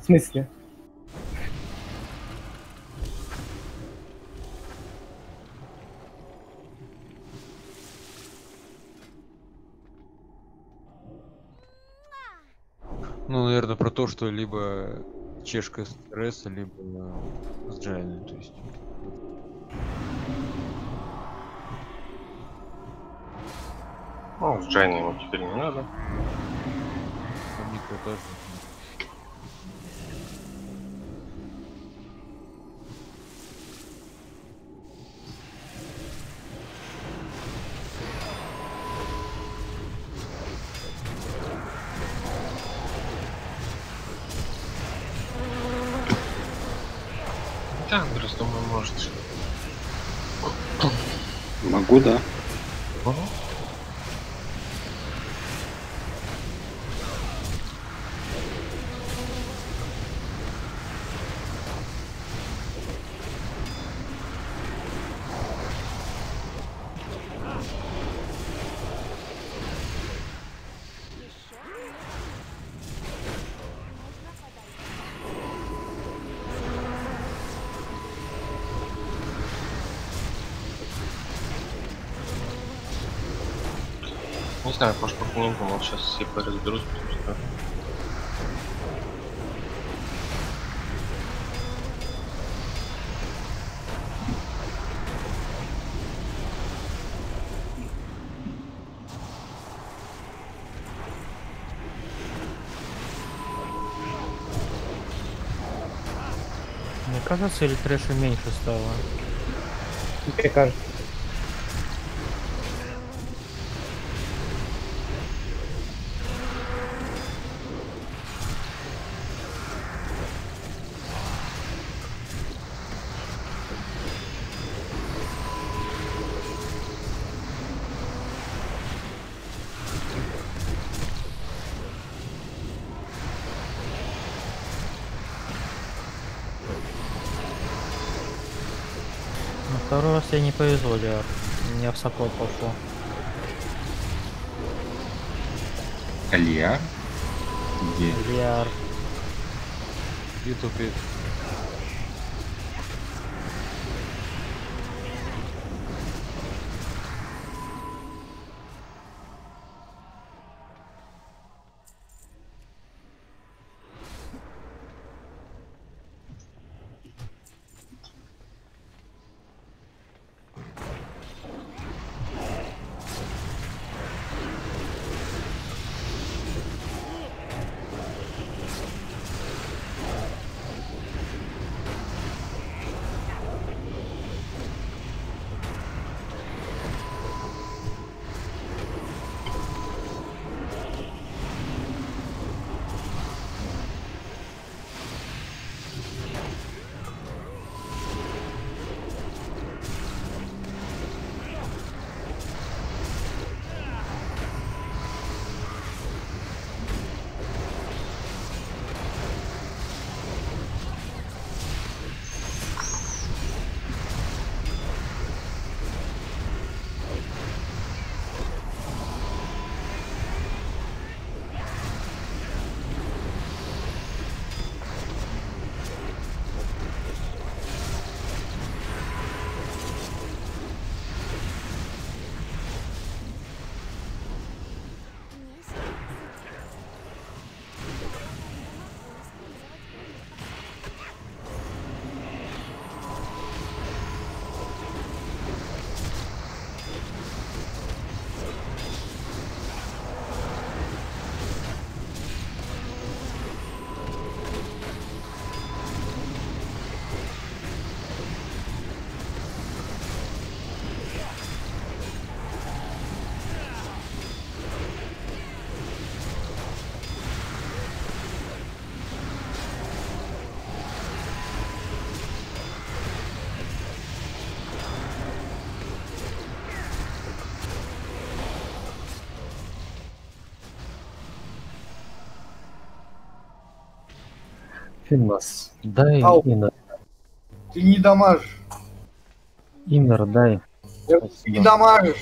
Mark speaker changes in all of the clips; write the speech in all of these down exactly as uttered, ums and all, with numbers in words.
Speaker 1: смысле?
Speaker 2: Ну, наверное, про то, что либо чешка с Ресса, либо с Джайной, то есть.
Speaker 3: Ну, с Джайной ему теперь не надо.
Speaker 2: Там никто тоже.
Speaker 3: Да, Андрес, думаю, может.
Speaker 4: Могу, да.
Speaker 3: Ага. Не знаю, может, пока не думал, сейчас все разберутся, потому что...
Speaker 5: Мне кажется, или трэша меньше стало?
Speaker 1: Мне кажется.
Speaker 5: На второй раз я не повезло, Лиар. Меня в сокол пошло.
Speaker 4: Алья? Где?
Speaker 5: Лиар.
Speaker 2: И тупит.
Speaker 1: Финнас.
Speaker 5: Дай
Speaker 1: Ау.
Speaker 5: Иннер.
Speaker 1: Ты не дамажишь.
Speaker 5: Иннер, дай.
Speaker 1: Я- Ты не
Speaker 5: Спасибо.
Speaker 1: дамажишь.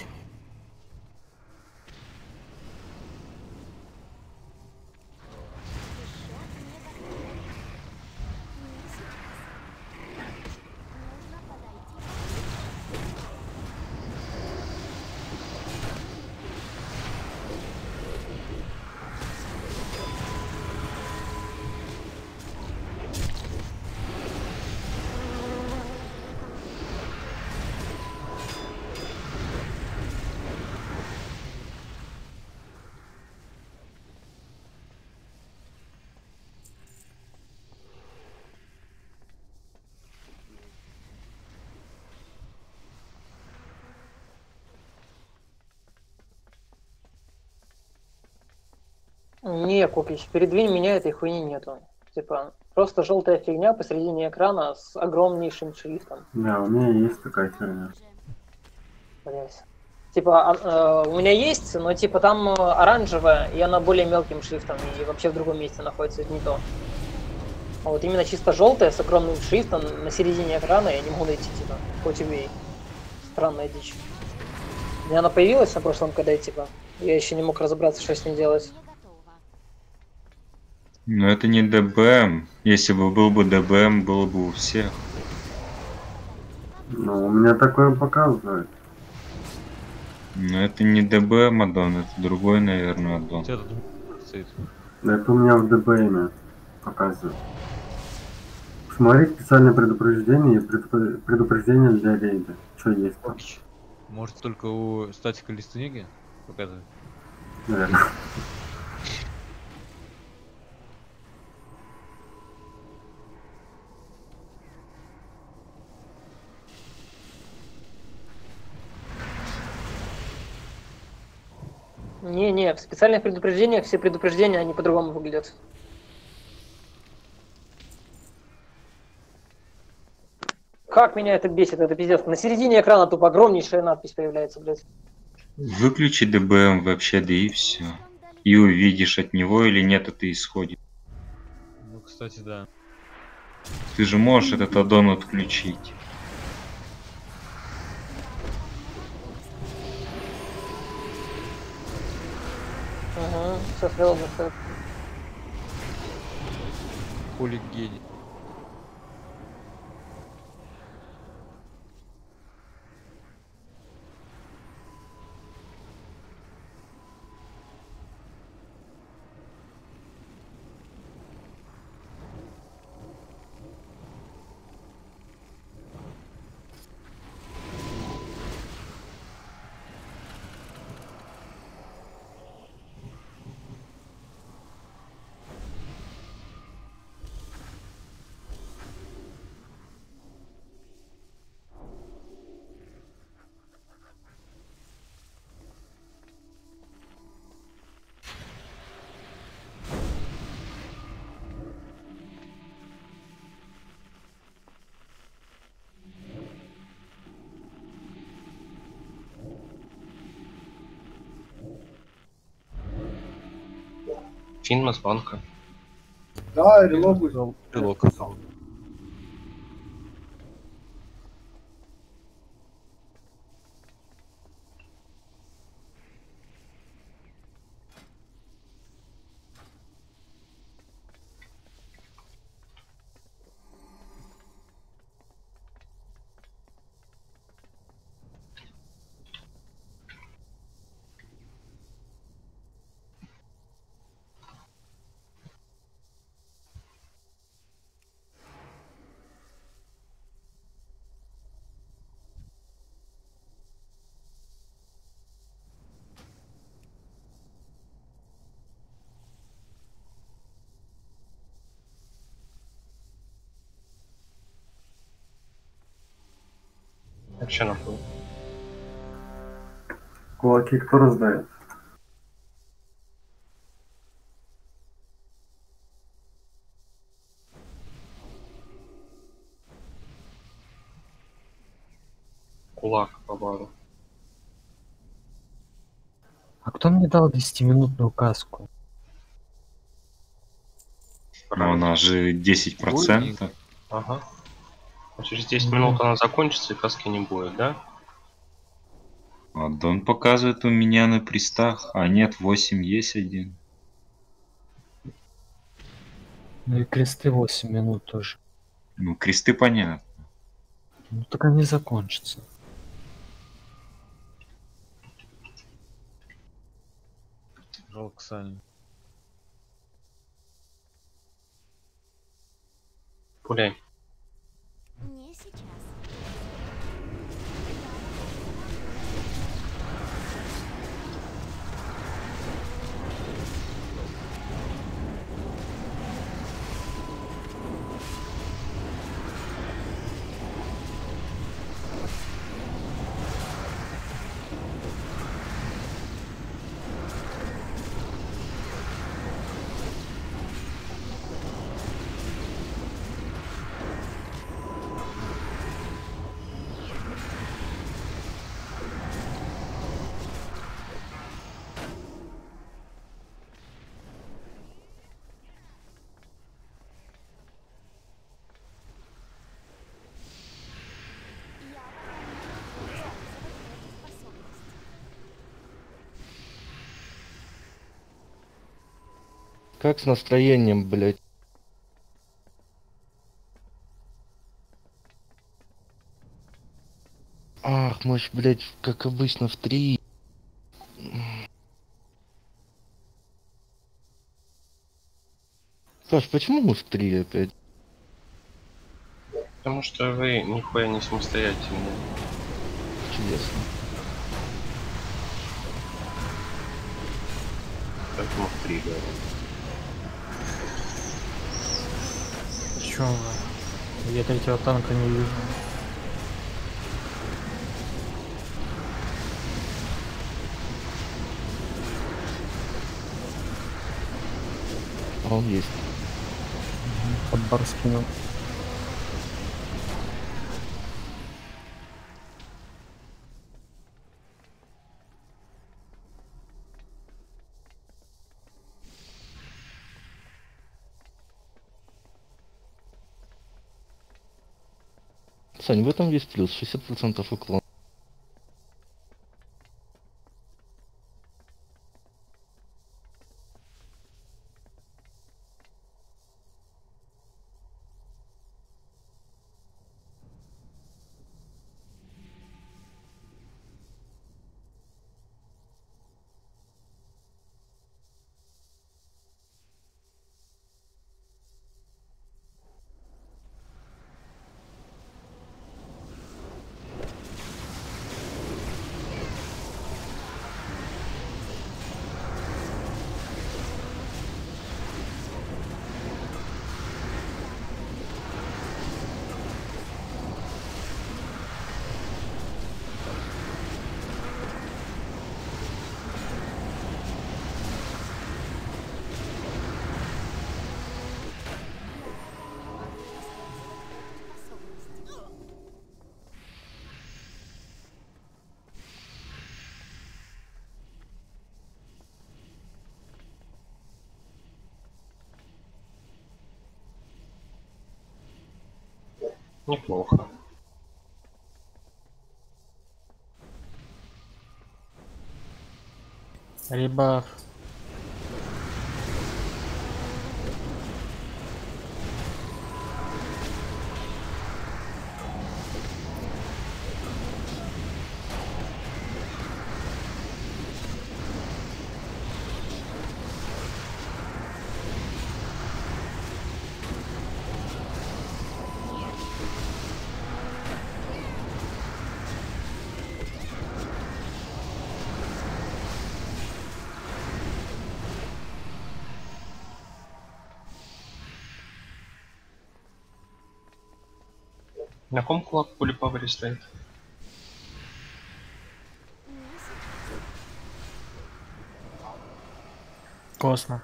Speaker 6: Не, Кукич, передвинь меня, этой хуйни нету. Типа, просто желтая фигня посередине экрана с огромнейшим шрифтом.
Speaker 7: Да, у меня есть такая херня.
Speaker 6: Блять. Типа, а, э, у меня есть, но типа там оранжевая, и она более мелким шрифтом, и вообще в другом месте находится, это не то. А вот именно чисто желтая с огромным шрифтом на середине экрана я не могу найти, типа, хоть убей. Странная дичь. У меня она появилась на прошлом КД, типа. Я еще не мог разобраться, что с ней делать.
Speaker 4: Но это не ДБМ. Если бы был бы ДБМ, было бы у всех.
Speaker 7: Ну, у меня такое показывает.
Speaker 4: Но это не ДБМ аддон, это другой, наверное, аддон.
Speaker 2: У тебя тут стоит.
Speaker 7: Это у меня в ДБМе показывает. Смотри, специальное предупреждение и предупр- предупреждение для рейда. Что есть там?
Speaker 2: Может только у статика листниги показывает?
Speaker 7: Наверное.
Speaker 6: Не-не, в специальных предупреждениях все предупреждения, они по-другому выглядят. Как меня это бесит, это пиздец. На середине экрана тупо огромнейшая надпись появляется, блядь.
Speaker 4: Выключи ДБМ вообще, да и все. И увидишь, от него или нет это исходит.
Speaker 2: Ну, кстати, да.
Speaker 4: Ты же можешь этот аддон отключить.
Speaker 6: Ага, все сделано, все.
Speaker 2: Хули гений.
Speaker 3: Финма с банка.
Speaker 1: Да, релогуй.
Speaker 2: Прилог.
Speaker 3: Вообще нахуй.
Speaker 7: Кулаки кто раздает?
Speaker 3: Кулак по бару.
Speaker 5: А кто мне дал десятиминутную каску?
Speaker 4: Но она же десять процентов.
Speaker 3: Ага. А через десять минут она закончится и каски не будет, да?
Speaker 4: Аддон показывает у меня на пристах, а нет, восемь есть один.
Speaker 5: Ну и кресты восемь минут тоже.
Speaker 4: Ну, кресты понятно.
Speaker 5: Ну так они закончатся.
Speaker 2: Жалко Саню.
Speaker 3: Пуляй.
Speaker 8: Не сейчас.
Speaker 9: Как с настроением, блядь? Ах, мы ж, блядь, как обычно, в три. Саш, почему мы в три опять?
Speaker 3: Потому что вы нихуя не самостоятельные.
Speaker 9: Чудесно.
Speaker 3: Поэтому в три говорю.
Speaker 5: Чё вы? Я третьего танка не вижу.
Speaker 9: А он есть.
Speaker 5: Под бар скинул.
Speaker 9: Сань, в этом есть плюс, шестьдесят процентов уклон.
Speaker 3: Неплохо.
Speaker 5: Ребаф.
Speaker 3: На ком кулак пули павери стоит?
Speaker 5: Косно.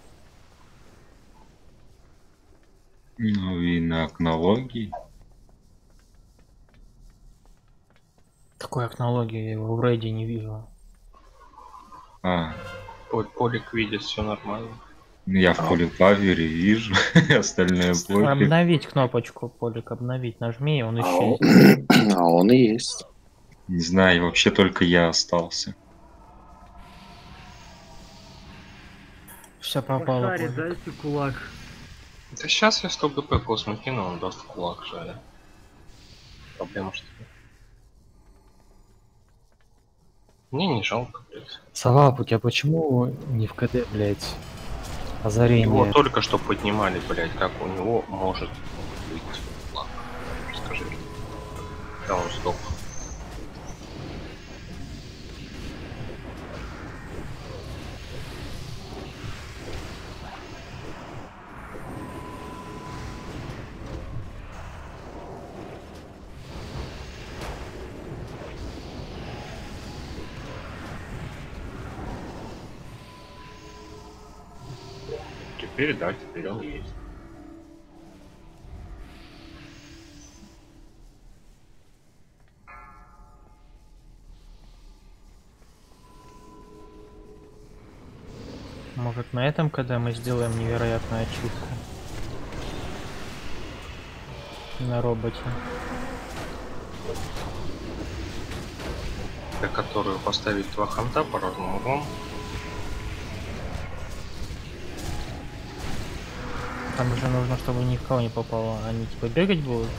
Speaker 4: Ну и на окнологии.
Speaker 5: Какой окнологии? Я его в рейде не вижу.
Speaker 4: А,
Speaker 3: Поль- Полик видит, все нормально.
Speaker 4: я в полипавере вижу, остальное пофиг.
Speaker 5: Обновить кнопочку, Полик, обновить. Нажми, он
Speaker 10: А
Speaker 5: исчезнет.
Speaker 10: он, а он и есть.
Speaker 4: Не знаю, вообще только я остался.
Speaker 5: Все пропало.
Speaker 1: Пошарит,
Speaker 5: Полик.
Speaker 1: дайте кулак.
Speaker 3: Да сейчас я сто гп космо кину, он даст кулак жаль. Проблема что ли? Мне не жалко, блядь.
Speaker 11: Салап, а почему не в КД, блядь? Озарение.
Speaker 3: Его только что поднимали, блядь, как у него может быть кулак. Скажи. Да он сдох. Теперь да, теперь он есть.
Speaker 5: Может, на этом, когда мы сделаем невероятную ачивку на роботе.
Speaker 3: Для которую поставить два ханта по разным углам.
Speaker 5: Там же нужно, чтобы ни в кого не попало. Они типа бегать будут.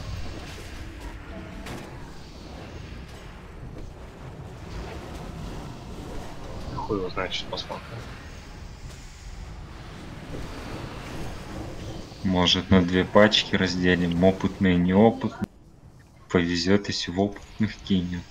Speaker 3: Хуй его знает, сейчас посмотрим.
Speaker 4: Может, на две пачки разделим, опытные, неопытные. Повезет, если в опытных кинем.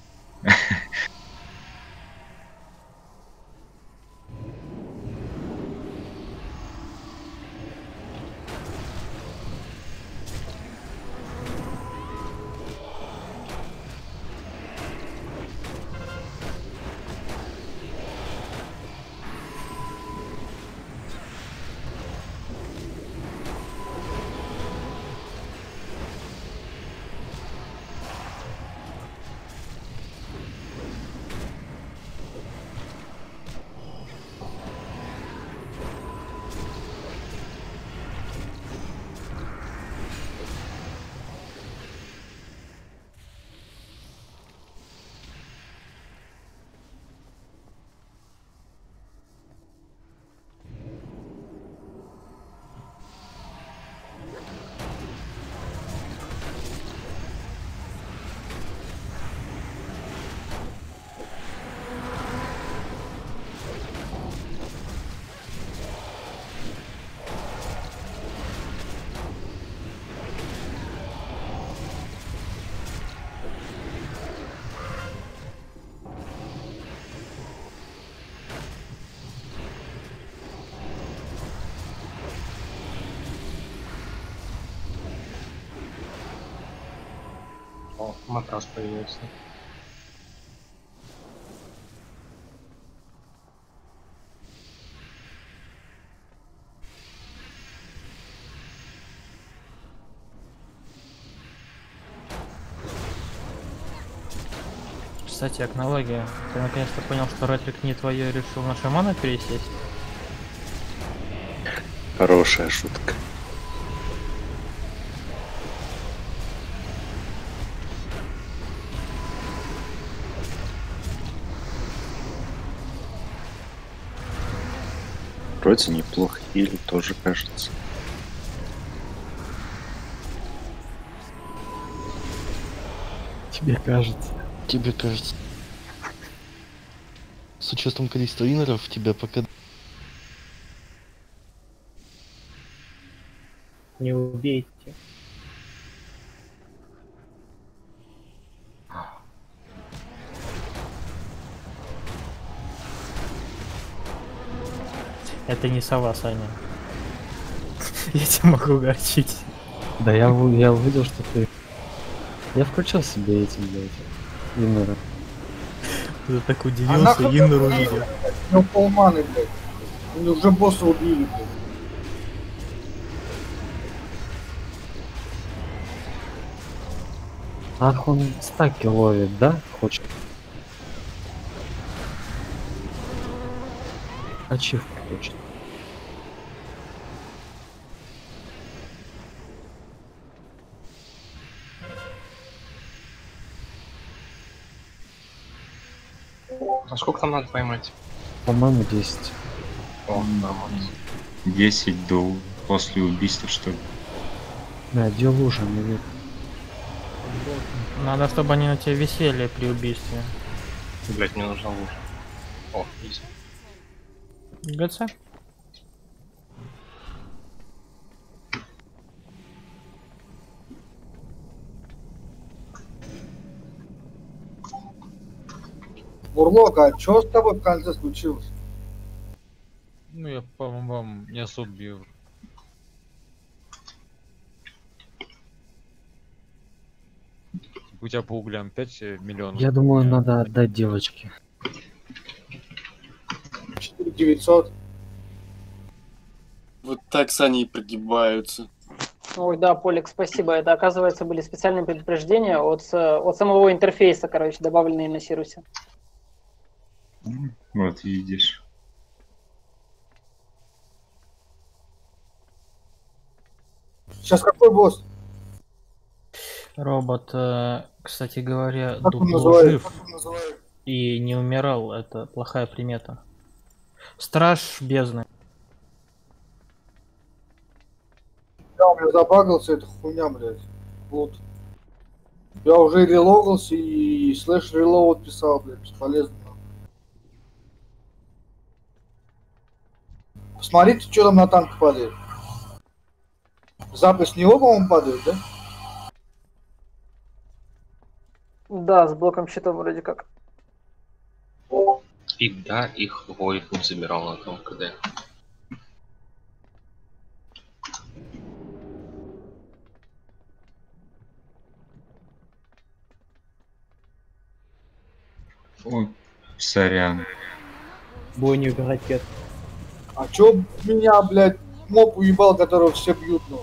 Speaker 3: О, матрас появился.
Speaker 5: Кстати, акнология. Ты наконец-то понял, что ретрик не твое, решил на шамана пересесть?
Speaker 10: Хорошая шутка. Вроде неплохо или тоже кажется.
Speaker 11: Тебе кажется.
Speaker 9: Тебе кажется. С учетом количества инеров тебя пока...
Speaker 5: Не убейте. Это не сова, Саня. Я тебя могу огорчить.
Speaker 11: Да я, в- я увидел, что ты... Я включил себе эти, блядь, инеры.
Speaker 5: Ты так
Speaker 1: А
Speaker 5: удивился,
Speaker 1: нахуй
Speaker 5: Иннер
Speaker 1: ты
Speaker 5: увидел.
Speaker 1: Ну полманы, блядь. Ну, уже босса убили, блядь.
Speaker 11: Ах, он стаки ловит, да? Хочет. Ачивку хочет.
Speaker 3: А сколько там надо поймать?
Speaker 11: По-моему, десять.
Speaker 3: О, нормально.
Speaker 4: десять до после убийства, что ли.
Speaker 11: Да, где лужа, наверное.
Speaker 5: Надо, чтобы они на тебя висели при убийстве.
Speaker 3: Блять, мне нужна лужа. О, есть.
Speaker 5: ГЦ?
Speaker 1: Бурлок, а чё с тобой в конце случилось?
Speaker 2: Ну, я, по-моему, вам не особо бью. У тебя по углям пять миллионов.
Speaker 11: Я думаю, надо отдать девочке.
Speaker 1: четыре девятьсот.
Speaker 12: Вот так сани и прогибаются.
Speaker 6: Ой, да, Полик, спасибо. Это, оказывается, были специальные предупреждения от, с- от самого интерфейса, короче, добавленные на Сирусе.
Speaker 4: Вот видишь.
Speaker 1: Сейчас какой босс?
Speaker 5: Робот, э, кстати говоря,
Speaker 1: Как он
Speaker 5: дупло
Speaker 1: называется?
Speaker 5: жив
Speaker 1: Как он называется?
Speaker 5: и не умирал. Это плохая примета. Страж бездны.
Speaker 1: Да, у меня забагался эта хуйня, блядь. Вот. Я уже релогался и слэш релоуд писал, блядь, бесполезно. Посмотрите, что там на танк падает. Запись с него, по-моему, падает, да?
Speaker 6: Да, с блоком щита вроде как.
Speaker 3: И да, их Войд не забирал на том КД.
Speaker 4: Ой, сорян.
Speaker 11: Бой не ракет.
Speaker 1: А чё меня, блядь, моб уебал, которого все бьют, ну?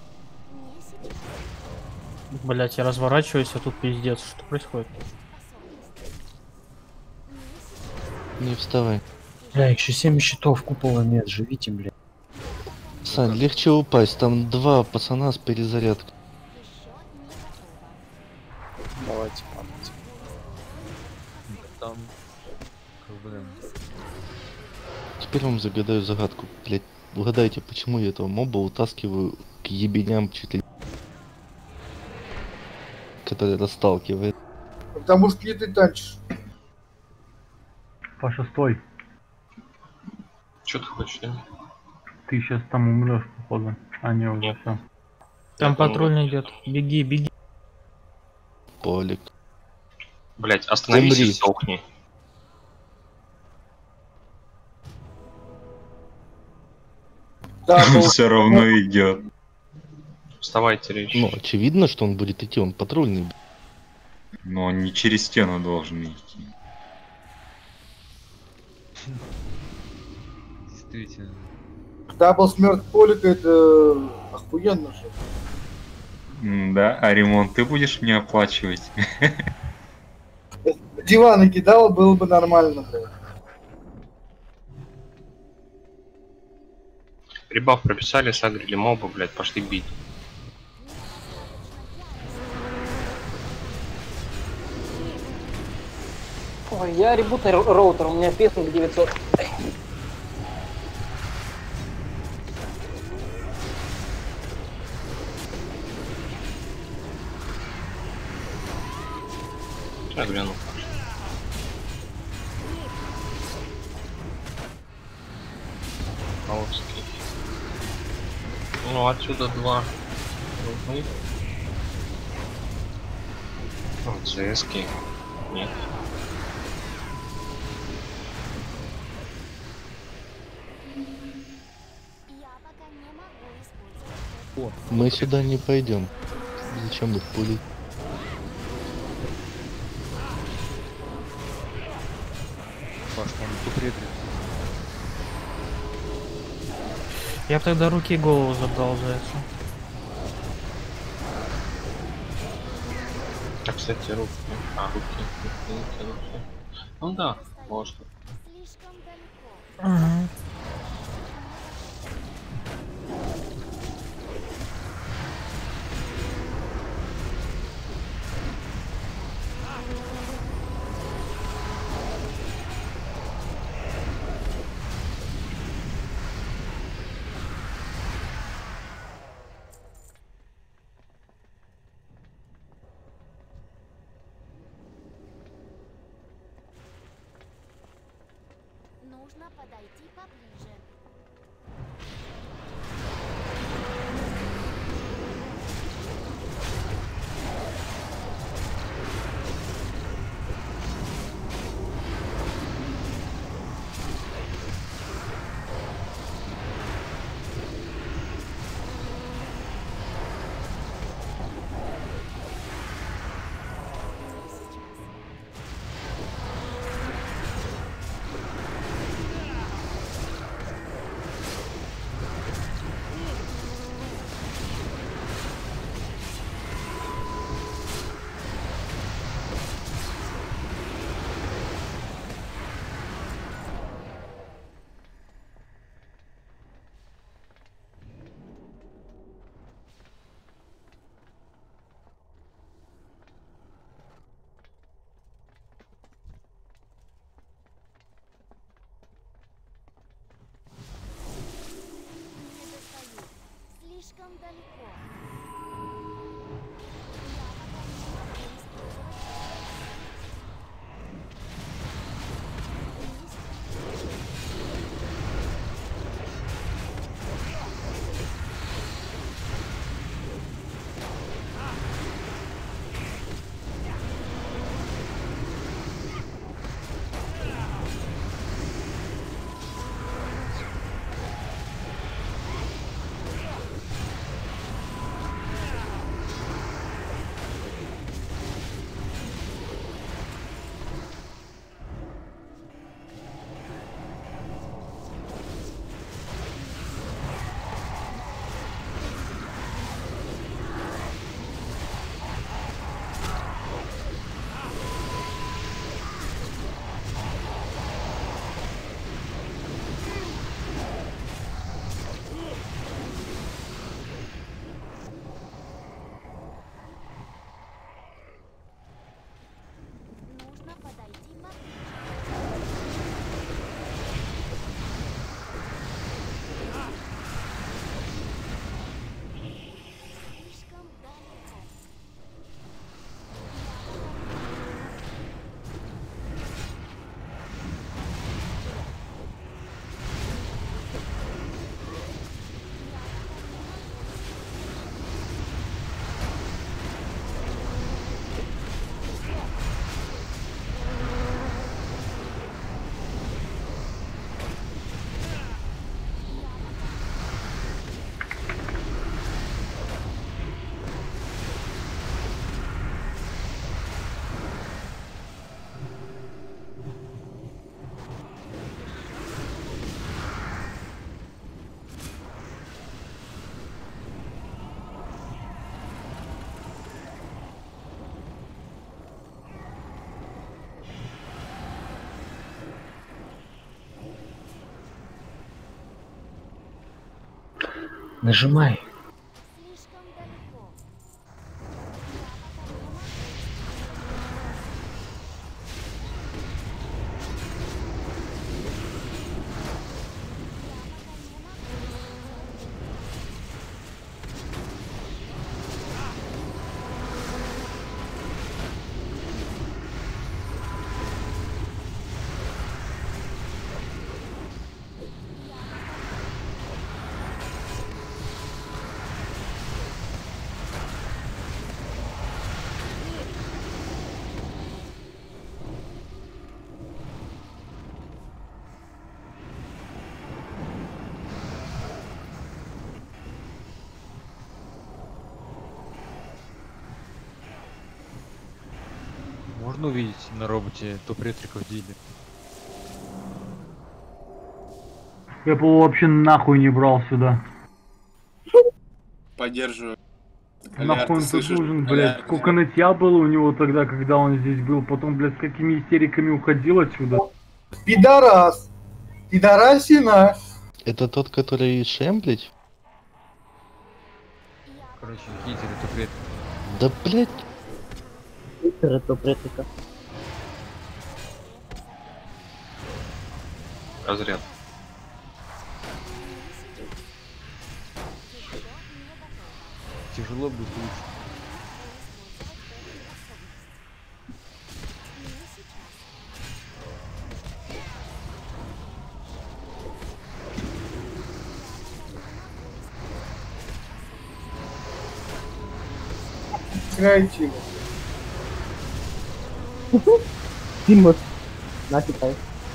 Speaker 5: Блять, я разворачиваюсь, а тут пиздец. Что происходит?
Speaker 9: Не вставай.
Speaker 11: Бля, еще семь щитов купола нет, живите, бля.
Speaker 9: Сань, легче упасть, там два пацана с перезарядкой.
Speaker 12: Давайте падайте.
Speaker 2: Там... Блин.
Speaker 9: Теперь вам загадаю загадку, блять. Угадайте, почему я этого моба утаскиваю к ебеням чуть ли... который расталкивает.
Speaker 1: Потому что не ты танчишь.
Speaker 7: Паша, стой.
Speaker 3: Что ты хочешь, да?
Speaker 7: Ты сейчас там умрешь, походу. А, не, уже все.
Speaker 5: Там патрульный идет. Беги, беги.
Speaker 9: Полик.
Speaker 3: Блять, остановись
Speaker 9: Умри.
Speaker 3: и сохни.
Speaker 1: Да,
Speaker 4: Он
Speaker 1: ну,
Speaker 4: все равно идет.
Speaker 3: Вставайте, речь.
Speaker 9: Ну, очевидно, что он будет идти, он патрульный.
Speaker 4: Но он не через стену должен идти.
Speaker 2: Действительно.
Speaker 1: дабл смерть Полика, это охуенно же.
Speaker 4: М, Да, а ремонт ты будешь мне оплачивать?
Speaker 1: Диваны кидал, было бы нормально, блядь.
Speaker 3: Ребаф прописали, сагрили моба, блять, пошли бить.
Speaker 6: Ой, я ребутный ро- роутер, у меня песник девятьсот.
Speaker 3: Я гляну. Маутский. Ну, отсюда два. Рубы. Ну, ЦСки. Нет.
Speaker 9: Мы сюда не пойдем. Зачем их пулить?
Speaker 2: Паш, он тупрет.
Speaker 5: Я б тогда руки и голову забрал за это.
Speaker 3: А, кстати, руки. А, руки. Руки, руки, руки. Ну да, можно.
Speaker 5: Ага.
Speaker 8: Нужно подойти поближе.
Speaker 11: Нажимай.
Speaker 2: Можно увидеть на роботе топ-ретриков Дили?
Speaker 13: Я бы его вообще нахуй не брал сюда.
Speaker 12: Поддерживаю.
Speaker 13: Нахуй он тут нужен, блядь. Сколько нытья было у него тогда, когда он здесь был. Потом, блядь, с какими истериками уходил отсюда.
Speaker 1: Пидорас! Пидорасина!
Speaker 9: Это тот, который шемплить?
Speaker 2: Короче, хитер и топ-ретрик.
Speaker 9: Да, блядь.
Speaker 5: Хитер и топ-ретрика.
Speaker 3: Разряд.
Speaker 2: Тяжело будет лучше.
Speaker 1: Креативно.
Speaker 5: Тимот. На, китай.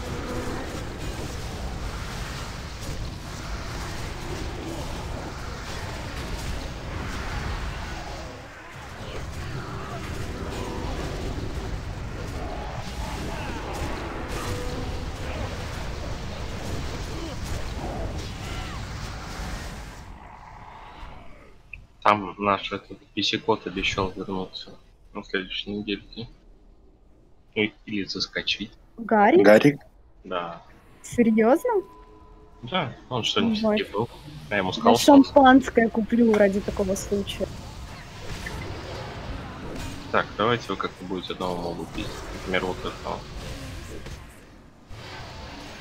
Speaker 3: Там наш этот писекот обещал вернуться на следующей недельке. Ну, или заскочить.
Speaker 14: Гарик?
Speaker 10: Гарик?
Speaker 3: Да.
Speaker 14: Серьезно?
Speaker 3: Да, он что-нибудь
Speaker 14: Ой.
Speaker 3: все-таки был. Я ему
Speaker 14: Я
Speaker 3: сказал, что...
Speaker 14: шампанское куплю ради такого случая.
Speaker 3: Так, давайте вы как-то будете одного мобу пить. Например, вот этого.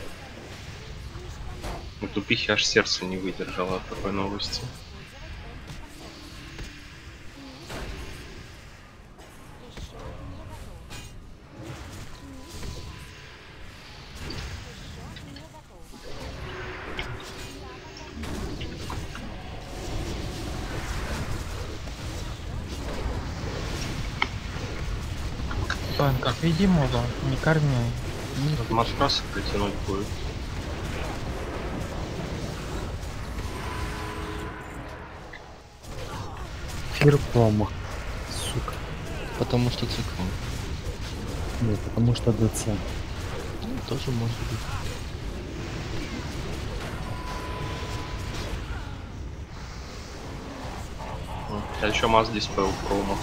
Speaker 3: У тупихи аж сердце не выдержало от такой новости.
Speaker 5: Панк, веди моба, не корми.
Speaker 3: От матраса притянуть будет.
Speaker 11: Фир промах. Сука.
Speaker 9: Потому что циклон.
Speaker 11: Нет, потому что ДЦ.
Speaker 9: Ну, тоже может быть.
Speaker 3: А еще Маз здесь был промах.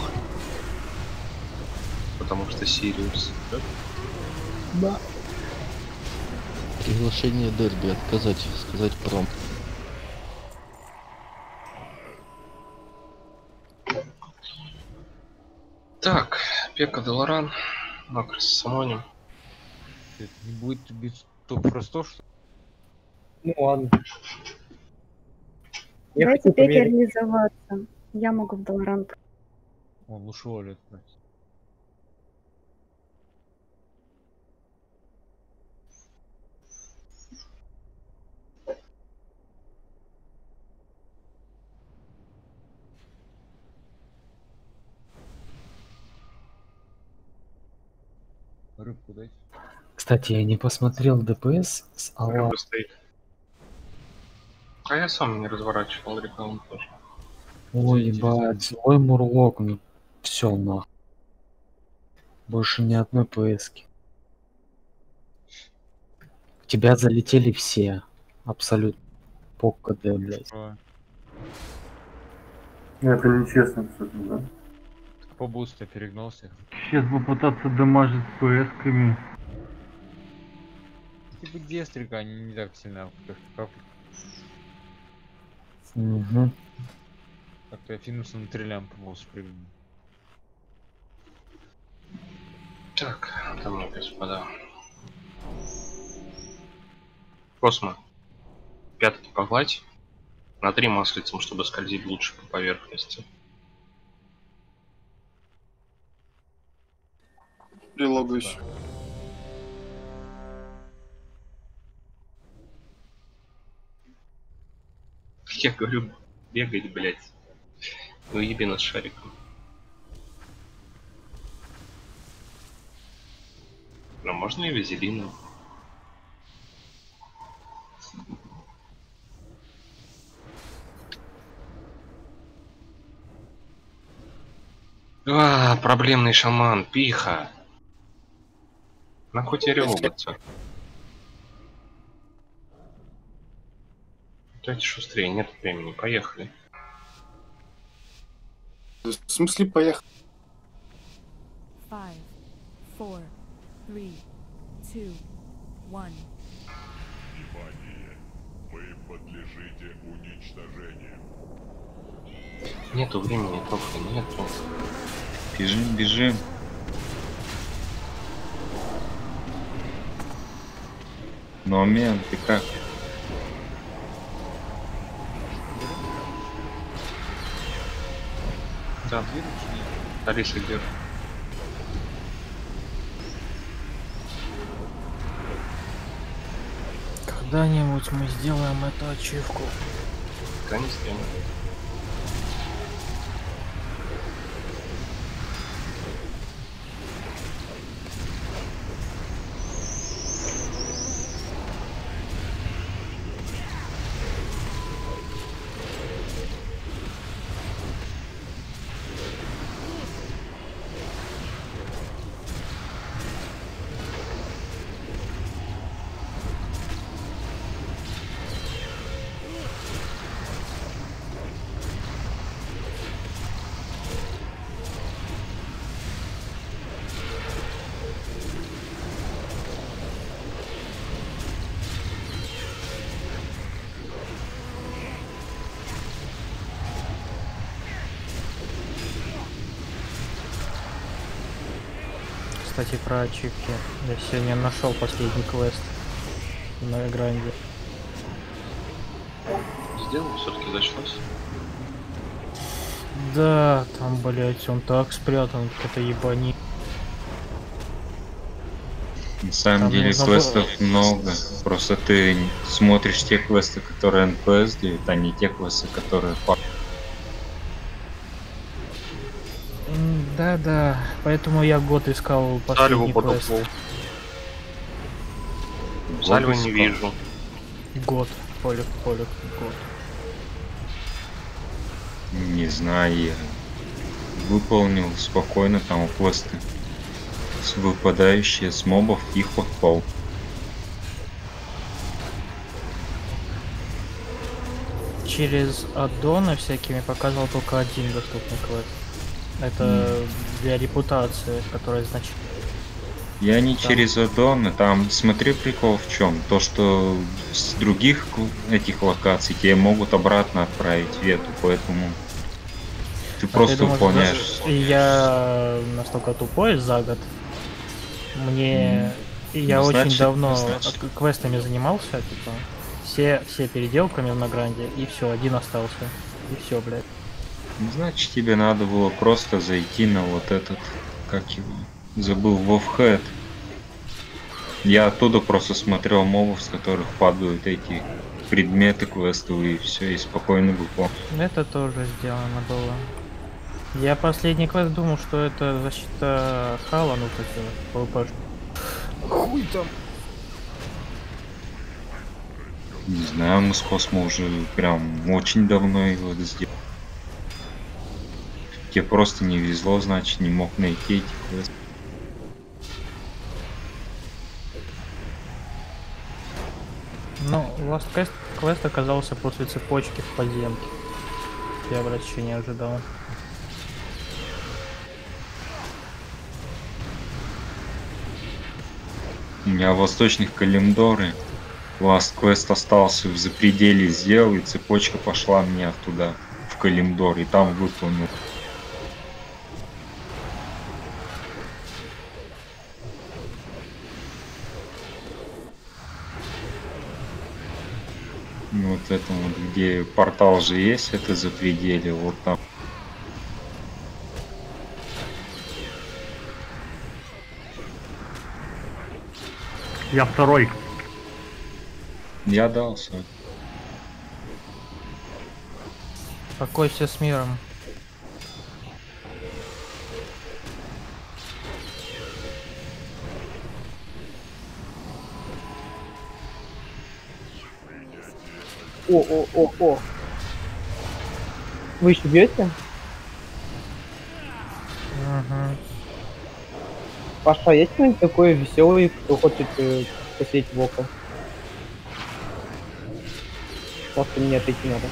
Speaker 3: Потому что Сириус. Да?
Speaker 11: Да.
Speaker 9: Приглашение дерби отказать, сказать пром.
Speaker 3: Так, Пека Долоран, Макрос Самоним.
Speaker 2: Это не будет без топ-фростов, что ли?
Speaker 11: Ну ладно.
Speaker 14: Давайте Пеке реализоваться. Я могу в Долоран.
Speaker 2: Он лучше Оля отправить. Рыбку дайте.
Speaker 11: Кстати, я не посмотрел ДПС с Алла.
Speaker 3: Рыба стоит. А я сам не разворачивал рекламу тоже.
Speaker 11: Ой, ебать, злой мурлок, ну все нахуй. Больше ни одной ПСки. У тебя залетели все. Абсолютно. По КД, блядь.
Speaker 7: Это нечестно, кстати, да?
Speaker 2: По бусту перегнался.
Speaker 13: Сейчас попытаться дамажить с ПСками.
Speaker 2: Типа Дестрика, они не так сильно как как.
Speaker 11: Угу.
Speaker 2: Как-то Финуса на три лямпы был спрыгнул.
Speaker 3: Так, дамы и господа. Космо. Пятки погладь. На три маслицем, чтобы скользить лучше по поверхности.
Speaker 12: Прилогаюсь.
Speaker 3: Я говорю, бегать, блять. Ну еби нас шариком. Ну можно и вазелином. А, проблемный шаман, пиха. Нахуй тебе релогаться. Давайте шустрее, нет времени, поехали.
Speaker 12: В смысле поехали?
Speaker 15: Five, four, three, two, one.
Speaker 16: Внимание! Вы подлежите уничтожению.
Speaker 3: Нету времени, просто нету.
Speaker 4: Бежим, бежим. Но, мен, ты как?
Speaker 3: Да, Алиса где?
Speaker 5: Когда-нибудь мы сделаем эту ачивку.
Speaker 3: Конечно.
Speaker 5: Кстати, про ачивки. Я сегодня нашел последний квест на гранде.
Speaker 3: Сделал, все-таки зашлось.
Speaker 5: Да, там, блять, он так спрятан, как это ебани.
Speaker 4: На самом
Speaker 5: Там
Speaker 4: деле
Speaker 5: нужно
Speaker 4: квестов
Speaker 5: было-
Speaker 4: много. Просто ты смотришь те квесты, которые эн пэ эс делит, а не те квесты, которые по...
Speaker 5: М, Да-да, поэтому я год искал
Speaker 3: Сальву
Speaker 5: последний
Speaker 3: под
Speaker 5: квест.
Speaker 3: углом. Сальву не вижу.
Speaker 5: Год, полик, полик, год.
Speaker 4: Не знаю, я выполнил спокойно там квесты. С выпадающие с мобов их подпал.
Speaker 5: Через аддоны всякими показывал только один доступный квест. Это mm. для репутации, которая значит.
Speaker 4: Я не
Speaker 5: там...
Speaker 4: через аддоны, там смотри прикол в чем. То, что с других этих локаций тебе могут обратно отправить вету, поэтому ты а просто ты думаешь, выполняешь.
Speaker 5: Даже... Я настолько тупой за год. Мне mm. я ну, очень значит, давно значит. квестами занимался, типа. Все, все переделками в награнде, и все, один остался. И все, блядь.
Speaker 4: Значит, тебе надо было просто зайти на вот этот, как его, забыл, Вовхэт. Я оттуда просто смотрел мобов, с которых падают эти предметы квестовые, и все, и спокойно выполнял.
Speaker 5: Это тоже сделано было. Я последний квест думал, что это защита Хала, ну такие, ПВП. Хуй там.
Speaker 4: Не знаю, мы с Космо уже прям очень давно его сделали. Тебе просто не везло, значит, не мог найти эти квесты.
Speaker 5: Ну, Last Quest, квест оказался после цепочки в подземке. Я вообще не ожидал.
Speaker 4: У меня восточных калимдоры. Last Quest остался в запределе, сделал, и цепочка пошла мне туда, в Калимдор, и там выполнил. Вот это вот, где портал же есть, это запределе, вот там.
Speaker 13: Я второй.
Speaker 4: Я дался.
Speaker 5: Покойся с миром.
Speaker 17: О, о, о, о. Вы еще бьете?
Speaker 5: Ага.
Speaker 17: Паша, есть кто-нибудь такой веселый, кто хочет э, посмотреть в око? Просто мне отойти надо.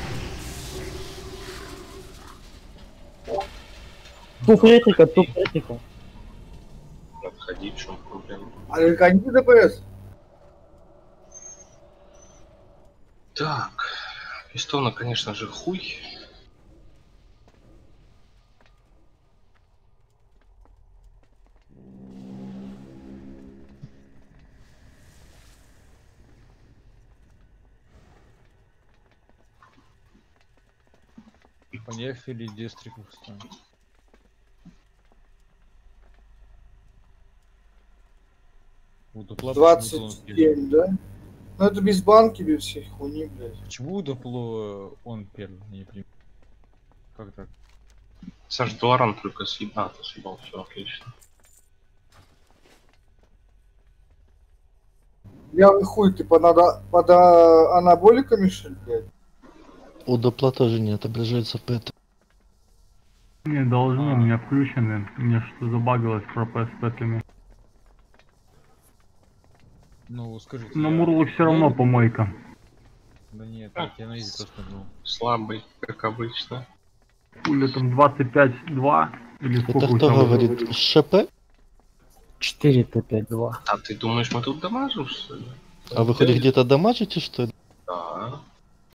Speaker 17: Туп ретрика, туп ретрика.
Speaker 3: Отходи, в чем проблема?
Speaker 1: А они ДПС?
Speaker 3: Так, пистона, конечно же, хуй.
Speaker 2: Поехали, дестриков ставим.
Speaker 1: двадцать семь, да? Ну это без банки, без всех хуйни, блядь.
Speaker 2: Почему удопло он первый? Не понимаю. Как так?
Speaker 3: Саш, Дуаран только съебал. А, ты съебал, все отлично.
Speaker 1: Я хуй, ты под, под анаболиками, что ли, блядь?
Speaker 9: У допла тоже не отображается пэт.
Speaker 13: Не должно, у меня включены. Мне что забагалось про пэ с пэтлами.
Speaker 2: Ну, скажите.
Speaker 13: Но Мурлок все равно помойка.
Speaker 2: Да нет, так я на изи просто был.
Speaker 3: Слабый, как обычно.
Speaker 13: Пуля там двадцать пять два или сколько?
Speaker 9: Это кто говорит? ШП?
Speaker 5: четыре тэ пять два.
Speaker 3: А ты думаешь, мы тут дамажим, что ли?
Speaker 9: А вы хоть где-то дамажите, что ли?